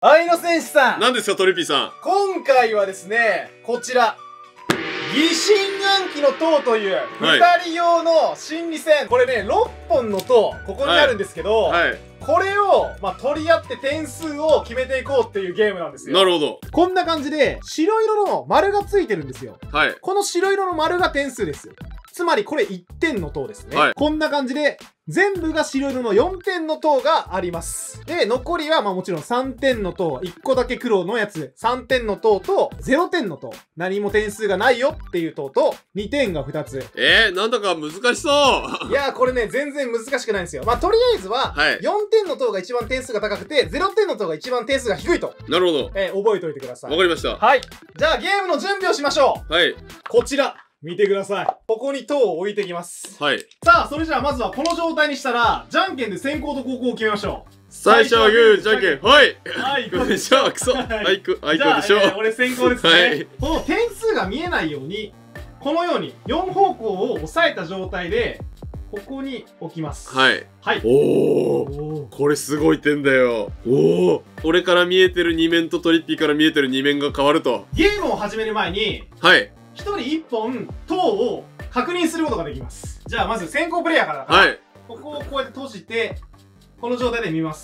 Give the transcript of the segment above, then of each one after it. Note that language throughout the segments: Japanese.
愛の戦士さん、 何ですかトリピーさん。 今回はですね、こちら疑心暗鬼の塔という2人用の心理戦、これね6本の塔ここにあるんですけど、 はい。 これを取り合って点数を決めていこうっていうゲームなんですよ。 なるほど。 こんな感じで白色の丸がついてるんですよ。 はい。 この白色の丸が点数です。つまりこれ1点の塔ですね。 はい。 こんな感じで全部が白色の4点の塔があります。で、残りはもちろん3点の塔、1個だけ黒のやつ、3点の塔と0点の塔。何も点数がないよっていう塔と2点が2つ。 なんだか難しそう。 いやーこれね、全然難しくないんですよ。とりあえずは、4点の塔が一番点数が高くて、0点の塔が一番点数が低いと。 なるほど。 覚えておいてください。 わかりました。 はい。じゃあゲームの準備をしましょう。 はい。 こちら。見てください。ここに塔を置いていきます。 はい。 さあ、それじゃあまずはこの状態にしたら、じゃんけんで先行と後攻を決めましょう。 最初はグー、じゃんけん。はい。 はい、 こうでしょ。くそ。はい、こうでしょ。 俺先行ですね。 はい。 この点数が見えないように、このように4方向を押さえた状態で、ここに置きます。 はい。 はい。 おー。これすごい点だよ。おー。俺から見えてる2面とトリッピーから見えてる2面が変わると。 ゲームを始める前に、 はい。 1人1本塔を確認することができます。じゃあまず先行プレイヤーからだから、 はい。 ここをこうやって閉じて、この状態で見ます。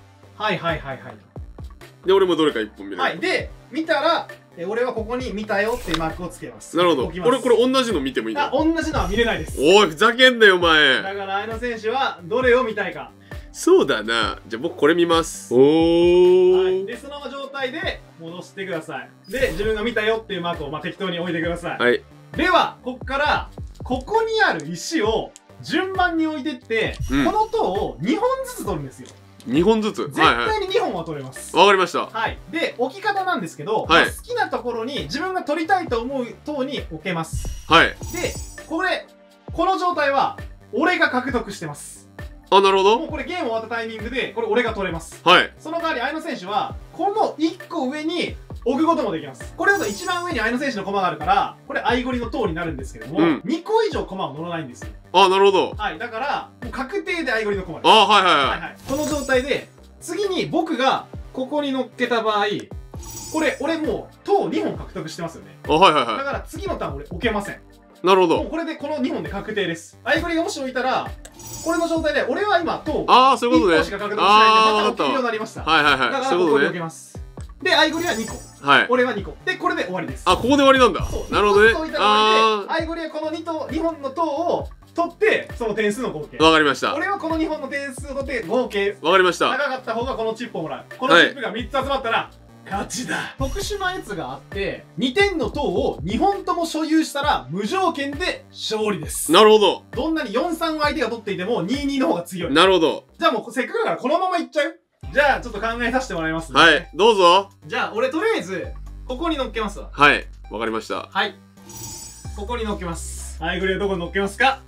はいはいはいはい。 で、俺もどれか1本見る。 はい。で、見たら、俺はここに見たよっていうマークをつけます。 なるほど。これ同じの見てもいいの？ 同じのは見れないです。 おい、ふざけんなよ、お前。 だから、愛の選手はどれを見たいか。 そうだな。じゃあ僕これ見ます。おー。 はい。で、その状態で戻してください。で、自分が見たよっていうマークを適当に置いてください。 はい。 では、こっから、ここにある石を順番に置いてって、この塔を2本ずつ取るんですよ。 2本ずつ絶対に2本は取れます。 わかりました。 はい。で、置き方なんですけど、好きなところに自分が取りたいと思う塔に置けます。 はい。 で、この状態は、俺が獲得してます。 あ、なるほど。 もうこれゲーム終わったタイミングで、これ俺が取れます。 はい。 その代わり、愛の選手は、この1個上に置くこともできます。これだと一番上に愛の選手の駒があるから、これ相ゴリの塔になるんですけども、2個以上駒は乗らないんですよ。 あ、なるほど。 はい。だから、もう確定で相ゴリの駒です。 あ、はいはいはい。 この状態で、次に僕がここに乗っけた場合、これ、俺もう塔2本獲得してますよね。 あ、はいはいはい。 だから次のターン俺置けません。 なるほど。 もうこれでこの2本で確定です。相ゴリがもし置いたら、これの状態で、俺は今塔そういうことね。 1個しか獲得しないんで、また置けるようになりました。 はいはいはい。 だからここに置けます。で、相ゴリは2個。はい。俺は2個。で、これで終わりです。 あ、ここで終わりなんだ。なるほどね。 相ゴリはこの2本の塔を取って、その点数の合計。 わかりました。 俺はこの2本の点数を取って合計。 わかりました。 高かった方がこのチップをもらう。このチップが3つ集まったら、勝ちだ。特殊なやつがあって、2点の塔を2本とも所有したら無条件で勝利です。 なるほど。 どんなに 4-3 を相手が取っていても 2-2 の方が強い。 なるほど。 じゃあもうせっかくだからこのままいっちゃう？じゃあちょっと考えさせてもらいますね。 はい、どうぞ。 じゃあ俺とりあえず、ここに乗っけますわ。 はい、わかりました。 はい。ここに乗っけます。はい、グレーどこに乗っけますか？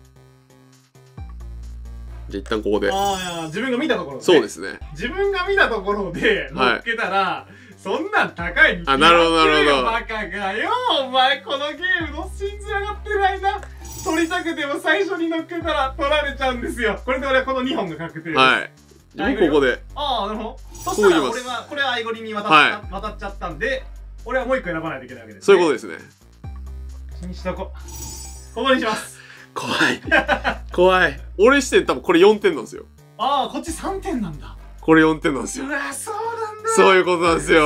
じゃあ一旦ここで。 自分が見たところで。 そうですね。 自分が見たところで乗っけたら、そんなん高いに決まってるよ。 なるほどなるほど。 バカがよ、お前このゲームの信じ上がってる間、取りたくても最初に乗っけたら取られちゃうんですよ。これで俺はこの2本が確定です。はい。 自分ここで。 なるほど。そしたら俺は、これは相ゴリに渡っちゃったんで、俺はもう1個選ばないといけないわけです。 そういうことですね。 にしとこ。ここにします。 怖い。怖い。俺視点多分これ4点なんですよ。 こっち3点なんだ。 これ4点なんですよ。 うわ、そうなんだ。 そういうことなんですよ。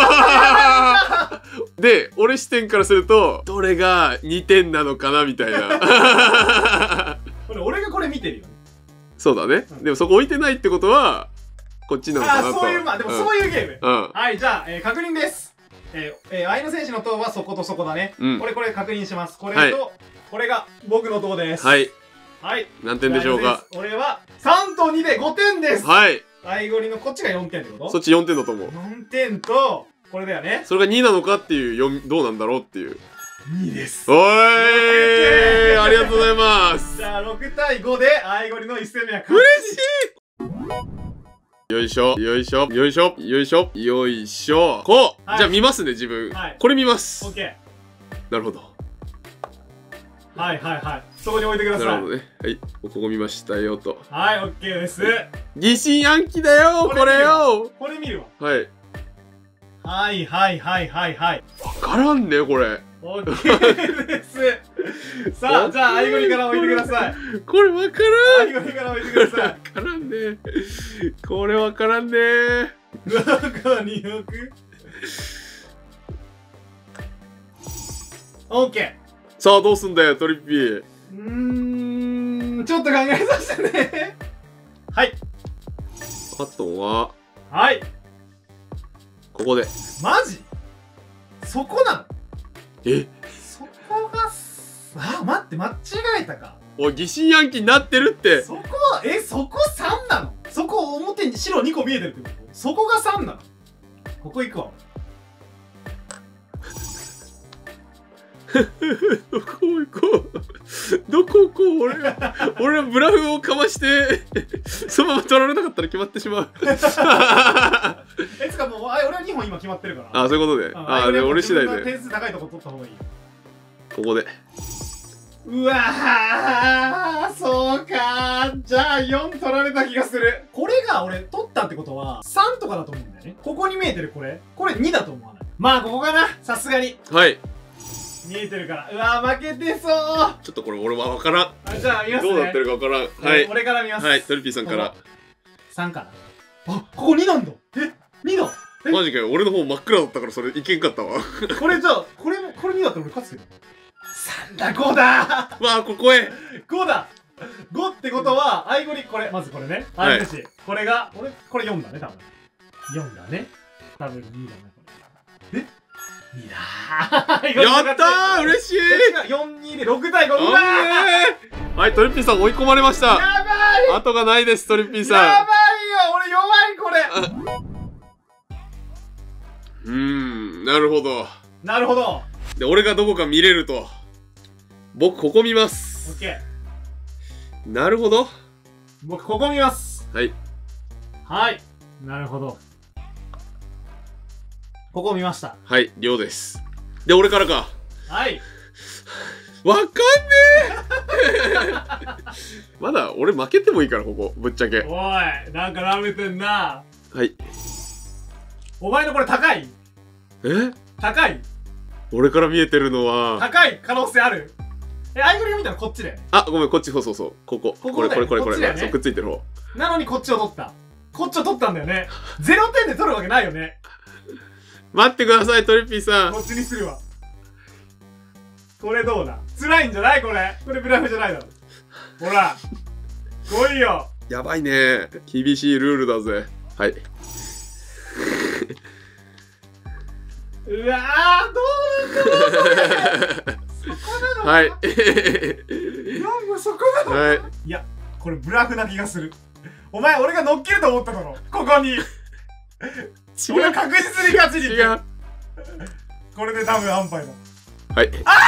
で、俺視点からすると、どれが2点なのかなみたいな。 俺がこれ見てるよね。 そうだね。でもそこ置いてないってことは、こっちなのかなと。 そういう、でもそういうゲーム。はい、じゃあ、確認です。愛の選手の塔はそことそこだね。これ確認します。これと、これが僕の塔です。はい。はい。 何点でしょうか？ 俺は3と2で5点です。はい。相ゴリのこっちが4点ってこと？ そっち4点だと思う。 4点と、これだよね。 それが2なのかっていう、どうなんだろうっていう。 2です。 おーい、ありがとうございます。 じゃあ6対5で相ゴリの1戦目は勝ち。嬉しい。よいしょ、よいしょ、よいしょ、よいしょ、よいしょ。こう、じゃあ見ますね、自分。これ見ます。 オッケー。 なるほど。 はいはいはい。そこに置いてください。 なるほどね。はい。ここ見ましたよと。 はい、オッケーです。 疑心暗鬼だよ、これよ。 これ見るわ。 はい。 はいはいはいはいはい。 わからんね、これ。 オッケーです。さあ、じゃあ、アイゴリから置いてください。 これわからん。 アイゴリから置いてください。 わからんね。これわからんね。 中に置く。オッケー。 さあ、どうすんだよ、トリッピー。 ちょっと考えさせてね。はい。 あとは、 はい。 ここで。 マジ？そこなの？ え？ そこが待って、間違えたか。 おい、疑心暗鬼になってるって。 そこ3なの？そこ表に白2個見えてるってこと？そこが3なの？ここ行くわ。 どこ行こう。どこ行こう。俺はブラフをかましてそのまま取られなかったら決まってしまう。 つかもう俺は2本今決まってるから。 あ、そういうことで。で俺次第で点数高いとこ取った方がいい。 ここで。 うわー、そうかー。じゃあ4取られた気がする。これが俺取ったってことは3とかだと思うんだよね。ここに見えてるこれ2だと思わない？まあここかな、さすがに。 はい。 見えてるから。うわー、負けてそう。 ちょっとこれ俺は分からん。 じゃあ見ますね。 どうなってるか分からん。はい。 俺から見ます。 はい、トリピーさんから。 3かな。あ、ここ2なんだ。2だ。 マジかよ、俺の方真っ暗だったからそれいけんかったわ。 これじゃあ、これ2だったら俺勝つけど。3だ、5だ。 わあ、ここへ。 5だ。5ってことは、アイゴリ、これ、まずこれね。はい。これが、これ4だね、多分。4だね。多分2だね、これ。2だー。 やったー、嬉しい。 4、2で6対5。 はい、トリッピーさん追い込まれました。 やばい。 後がないです、トリッピーさん。 やばいよ、俺弱い、これ。 なるほど。 なるほど。 で、俺がどこか見れると。僕、ここ見ます。 オッケー。なるほど。 僕、ここ見ます。 はい。 はい。なるほど。ここ見ました。 はい、りょうです。で、俺からか。 はい。 わかんねえまだ俺負けてもいいから、ここ。ぶっちゃけ。 おい、なんか舐めてんな。 はい。 お前のこれ高い？高い？ 俺から見えてるのは。 高い可能性ある？アイゴリが見たらこっちだよね。 あ、ごめん、こっち、そう。ここ。これ。そう、くっついてる方。 なのにこっちを取った。こっちを取ったんだよね。0点で取るわけないよね。 待ってください、トリッピーさん。 こっちにするわ。これどうだ？辛いんじゃない？これブラフじゃないだろ。ほら来いよ。 やばいね。厳しいルールだぜ。はい。 うわー、どうなんだろう。そこなの？ はい。 そこなの？はい。いや、これブラフな気がする。お前俺が乗っけると思っただろ、ここに。俺は確実に勝ちに行く。違う。これで多分安牌だ。 はい。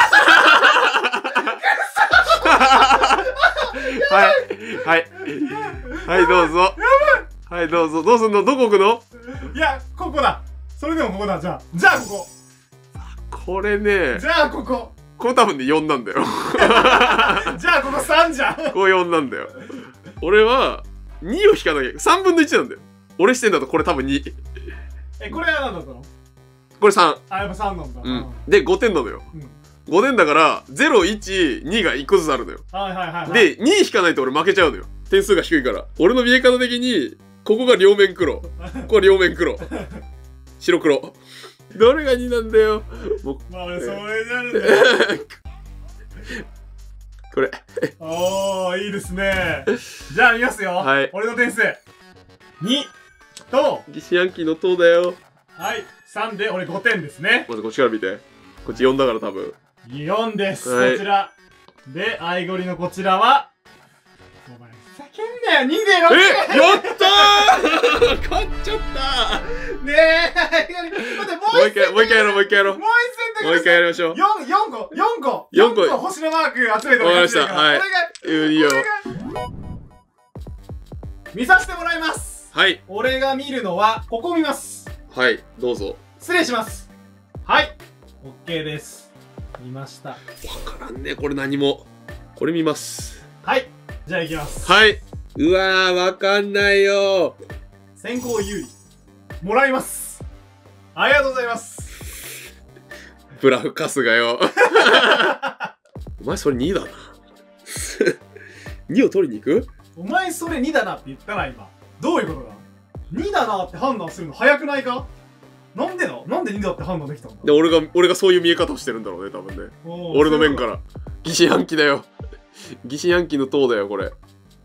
はい、どうぞ。やばい。はい、どうぞ。どうすんの？どこ置くの？ いや、ここだ。それでもここだ。じゃあここ。 これね。 じゃあここ。 これ多分ね、4なんだよ。 じゃあここ3じゃん。 ここ4なんだよ。俺は、2を引かなきゃ。3分の1なんだよ。俺視点だとこれ多分2。 これは何だったの？ これ3。 あ、やっぱ3なんだ。 で、5点なのよ。5点だから、0、1、2が1個ずつあるのよ。で、2引かないと俺負けちゃうのよ。点数が低いから。俺の見え方的に、ここが両面黒。ここは両面黒。白黒。どれが2なんだよ。 まあ、それじゃねえ。 これ。 おー、いいですね。じゃあ見ますよ。はい。俺の点数。2と。 疑心暗鬼の塔だよ。 はい。3で俺5点ですね。 まずこっちから見て。こっち4だから多分。 4です。こちら。で、アイゴリのこちらは。お前、叫んだよ、2で6。 やったー勝っちゃったーねえ、アイゴリ。待って、もう一回やろう、もう一回やろう。 もう一戦もう一回やりましょう。 4個星のマーク集めてもらいました。はい。 いいよ。 見させてもらいます。 はい。 俺が見るのは、ここ見ます。 はい、どうぞ。 失礼します。はい。OK です。見ました。わからんね、これ何も。これ見ます。 はい。じゃあ行きます。 はい。うわー、わかんないよ。 先行有利。もらいます。 ありがとうございます。 ブラフカスがよ。お前それ2だな。2を取りに行く？ お前それ2だなって言ったな今。どういうことだ？ 2 だなって判断するの早くないか？なんで2だって判断できたんだ？ で俺がそういう見え方をしてるんだろうね多分ね。俺の面から。疑心暗鬼だよ。疑心暗鬼の塔だよこれ。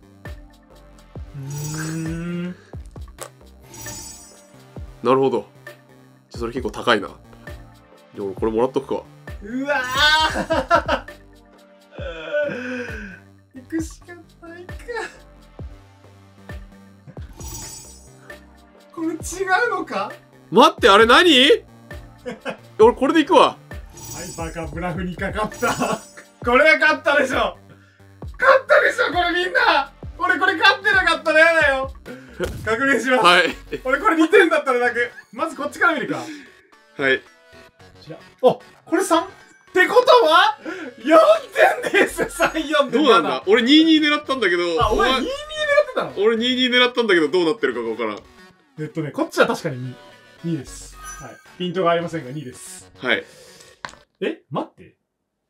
なるほど。それ結構高いな。でもこれもらっとくか。 うわ行くしかないか。これ違うのか？ 待ってあれ何？俺これでいくわ。 はいバカブラフにかかった。これは勝ったでしょ。勝ったでしょこれみんな。俺これ勝ってなかったらやだよ。確認します。はい。俺これ2点だったらだけ。まずこっちから見るか。 はい。 あ、これ 3？ ってことは4点です。3、4点。 どうなんだ？俺22狙ったんだけど。 あ、お前22狙ってたの？ 俺22狙ったんだけどどうなってるかが分からん。 こっちは確かに2です。はい。ピントがありませんが2です。 はい。 待って。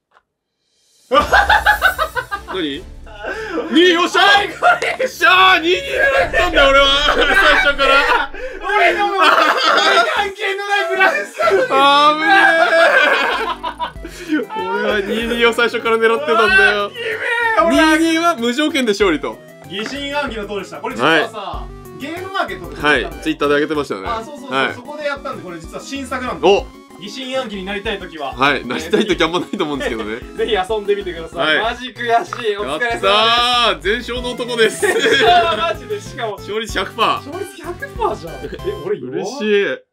何？ 2 よっしゃー！よっしゃー！ 2 狙ったんだよ俺は最初から。 俺の関係のないブラフさ。 俺は22を最初から狙ってたんだよ。22は無条件で勝利と。 疑心暗鬼の塔でした。これ実はさ、ゲームマーケットではい、ツイッターで上げてましたよね。 あ、そうそうそう、そこでやったんで、これ実は新作なんで。疑心暗鬼になりたいときは、 はい、なりたいときあんまないと思うんですけどね。 ぜひ遊んでみてください。マジ悔しい。お疲れ様です。 やったー、全勝の男です。 全勝マジで、しかも勝率 100%。 勝率 100% じゃん。俺嬉しい。